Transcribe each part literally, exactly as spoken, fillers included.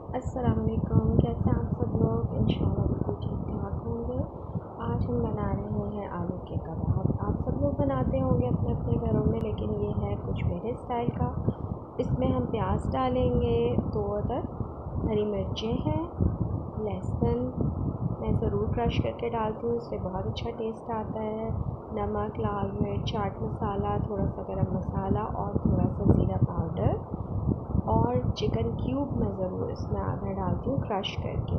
अस्सलाम वालेकुम। कैसे हैं आप सब लोग? इंशाल्लाह बिल्कुल ठीक ठाक होंगे। आज हम बना रहे हैं आलू के कबाब। आप सब लोग बनाते होंगे अपने अपने घरों में, लेकिन ये है कुछ मेरे स्टाइल का। इसमें हम प्याज डालेंगे, दो अदर हरी मिर्चें हैं, लहसुन मैं ज़रूर क्रश करके डालती हूँ, इससे बहुत अच्छा टेस्ट आता है। नमक, लाल मिर्च, चाट मसाला, थोड़ा सा गरम मसाला और थोड़ा सा ज़ीरा पाउडर और चिकन क्यूब मैं ज़रूर इसमें आधा डालती हूँ क्रश करके,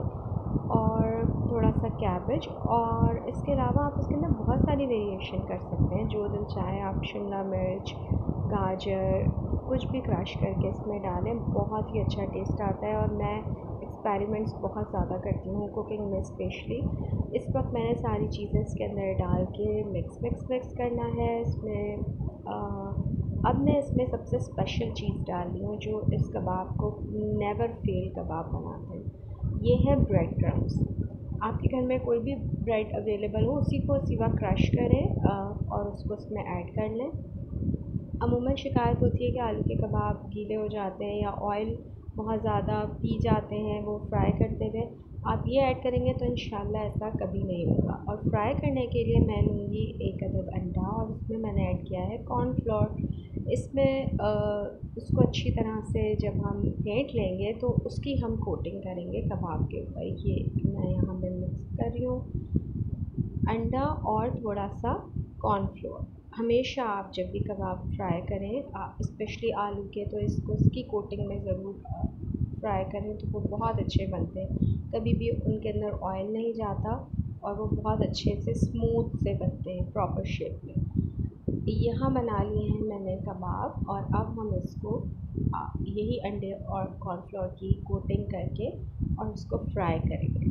और थोड़ा सा कैबेज। और इसके अलावा आप इसके अंदर बहुत सारी वेरिएशन कर सकते हैं, जो दिल चाहे आप शिमला मिर्च, गाजर, कुछ भी क्रश करके इसमें डालें, बहुत ही अच्छा टेस्ट आता है। और मैं एक्सपेरिमेंट्स बहुत ज़्यादा करती हूँ कुकिंग में स्पेशली। इस वक्त मैंने सारी चीज़ें इसके अंदर डाल के मिक्स मिक्स मिक्स करना है। इसमें आ, अब मैं इसमें सबसे स्पेशल चीज़ डाल रही हूँ जो इस कबाब को नेवर फेल कबाब बनाते हैं, ये है ब्रेड क्रम्स। आपके घर में कोई भी ब्रेड अवेलेबल हो, उसी को सिवा क्रश करें आ, और उसको उसमें ऐड कर लें। अमूमन शिकायत होती है कि आलू के कबाब गीले हो जाते हैं या ऑयल बहुत ज़्यादा पी जाते हैं वो फ्राई करते हुए। आप ये ऐड करेंगे तो इंशाल्लाह ऐसा कभी नहीं होगा। और फ्राई करने के लिए मैं लूँगी एक अदद अंडा, और इसमें मैंने ऐड किया है कॉर्नफ्लोर। इसमें आ, उसको अच्छी तरह से जब हम फेंट लेंगे तो उसकी हम कोटिंग करेंगे कबाब के ऊपर। ये मैं यहाँ पे मिक्स कर रही हूँ अंडा और थोड़ा सा कॉर्नफ्लोर। हमेशा आप जब भी कबाब फ्राई करें, स्पेशली आलू के, तो इसको इसकी कोटिंग में ज़रूर फ्राई करें, तो वो बहुत अच्छे बनते हैं। कभी भी उनके अंदर ऑयल नहीं जाता और वो बहुत अच्छे से स्मूथ से बनते हैं प्रॉपर शेप में। यहाँ बना लिए हैं मैंने कबाब, और अब हम इसको आ, यही अंडे और कॉर्नफ्लोर की कोटिंग करके और उसको फ्राई करेंगे।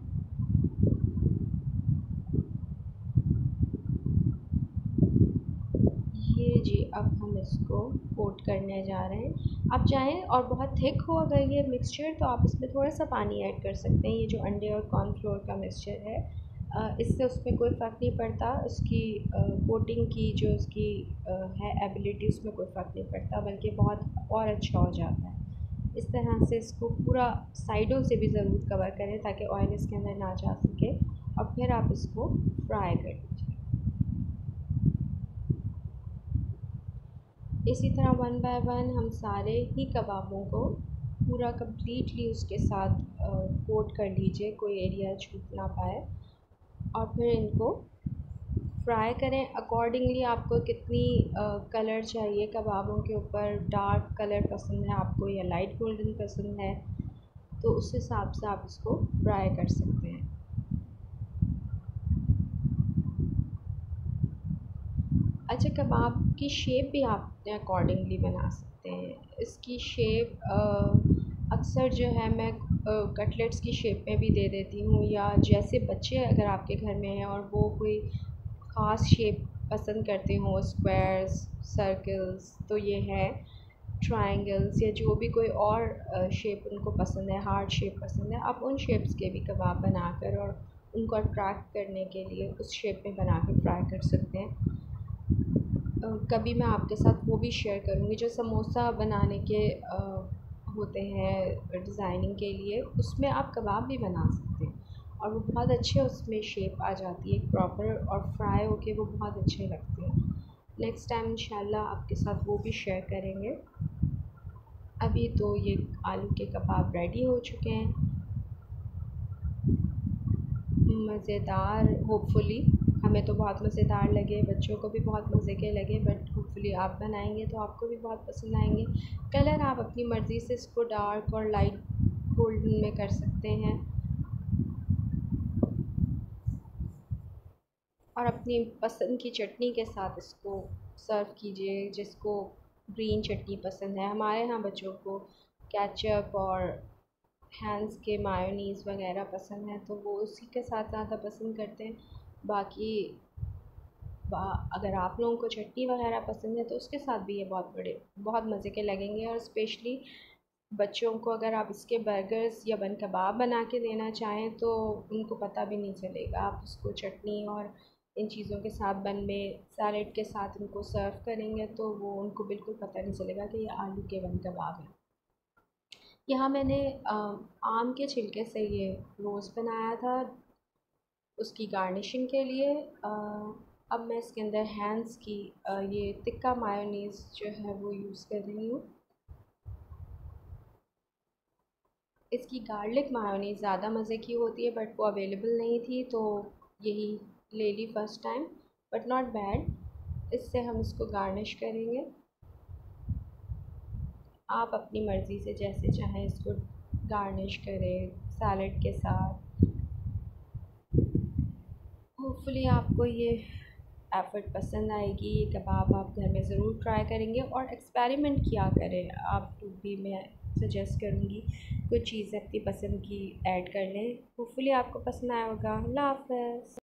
ये जी, अब हम इसको कोट करने जा रहे हैं। आप चाहें और बहुत थिक हो अगर ये मिक्सचर, तो आप इसमें थोड़ा सा पानी ऐड कर सकते हैं। ये जो अंडे और कॉर्नफ्लोर का मिक्सचर है, अ, इससे उसमें कोई फ़र्क नहीं पड़ता। उसकी कोटिंग की जो उसकी अ, है एबिलिटी, उसमें कोई फ़र्क नहीं पड़ता, बल्कि बहुत और अच्छा हो जाता है। इस तरह से इसको पूरा साइडों से भी ज़रूर कवर करें ताकि ऑयल इसके अंदर ना जा सके, और फिर आप इसको फ्राई कर लीजिए। इसी तरह वन बाय वन हम सारे ही कबाबों को पूरा कंप्लीटली उसके साथ कोट कर लीजिए, कोई एरिया छूट ना पाए। और फिर इनको फ्राई करें अकॉर्डिंगली। आपको कितनी कलर चाहिए कबाबों के ऊपर, डार्क कलर पसंद है आपको या लाइट गोल्डन पसंद है, तो उस हिसाब से आप इसको फ्राई कर सकते हैं। अच्छा, कबाब की शेप भी आप अपने अकॉर्डिंगली बना सकते हैं। इसकी शेप अक्सर जो है मैं कटलेट्स की शेप में भी दे देती हूँ, या जैसे बच्चे अगर आपके घर में हैं और वो कोई ख़ास शेप पसंद करते हों, स्क्वायर्स, सर्कल्स, तो ये है ट्रायंगल्स, या जो भी कोई और शेप उनको पसंद है, हार्ट शेप पसंद है, आप उन शेप्स के भी कबाब बनाकर और उनको अट्रैक्ट करने के लिए उस शेप में बना कर फ्राई कर सकते हैं। कभी मैं आपके साथ वो भी शेयर करूँगी जो समोसा बनाने के अ, होते हैं डिज़ाइनिंग के लिए, उसमें आप कबाब भी बना सकते हैं और वो बहुत अच्छे उसमें शेप आ जाती है प्रॉपर, और फ्राई होके वो बहुत अच्छे लगते हैं। नेक्स्ट टाइम इंशाल्लाह आपके साथ वो भी शेयर करेंगे। अभी तो ये आलू के कबाब रेडी हो चुके हैं, मज़ेदार। होपफुली हमें तो बहुत मज़ेदार लगे, बच्चों को भी बहुत मज़े के लगे, बट होपफुली आप बनाएंगे तो आपको भी बहुत पसंद आएंगे। कलर आप अपनी मर्ज़ी से इसको डार्क और लाइट गोल्डन में कर सकते हैं, और अपनी पसंद की चटनी के साथ इसको सर्व कीजिए। जिसको ग्रीन चटनी पसंद है, हमारे यहाँ बच्चों को केचप और हैंस के मायोनीज़ वगैरह पसंद है, तो वो उसी के साथ ज़्यादा पसंद करते हैं। बाकी अगर आप लोगों को चटनी वगैरह पसंद है तो उसके साथ भी ये बहुत बड़े बहुत मज़े के लगेंगे। और स्पेशली बच्चों को अगर आप इसके बर्गर्स या बन कबाब बना के देना चाहें तो उनको पता भी नहीं चलेगा। आप उसको चटनी और इन चीज़ों के साथ, बन में सैलेड के साथ उनको सर्व करेंगे तो वो उनको बिल्कुल पता नहीं चलेगा कि ये आलू के बन कबाब हैं। यहाँ मैंने आ, आम के छिलके से ये रोज़ बनाया था उसकी गार्निशिंग के लिए। आ, अब मैं इसके अंदर हैंड्स की आ, ये तिक्का मायोनीज़ जो है वो यूज़ कर रही हूँ। इसकी गार्लिक मायोनीज़ ज़्यादा मज़े की होती है बट वो अवेलेबल नहीं थी तो यही ले ली first time, but not bad. इससे हम इसको गार्निश करेंगे। आप अपनी मर्ज़ी से जैसे चाहें इसको गार्निश करें सैलड के साथ। होपफुली आपको ये एफ़र्ट पसंद आएगी। ये कबाब आप घर में ज़रूर ट्राई करेंगे और एक्सपेरिमेंट किया करें। आप भी मैं सजेस्ट करूँगी कुछ चीज़ें अपनी पसंद की ऐड कर लें। होपफुली आपको पसंद आया होगा। अल्लाह हाफ़िज़।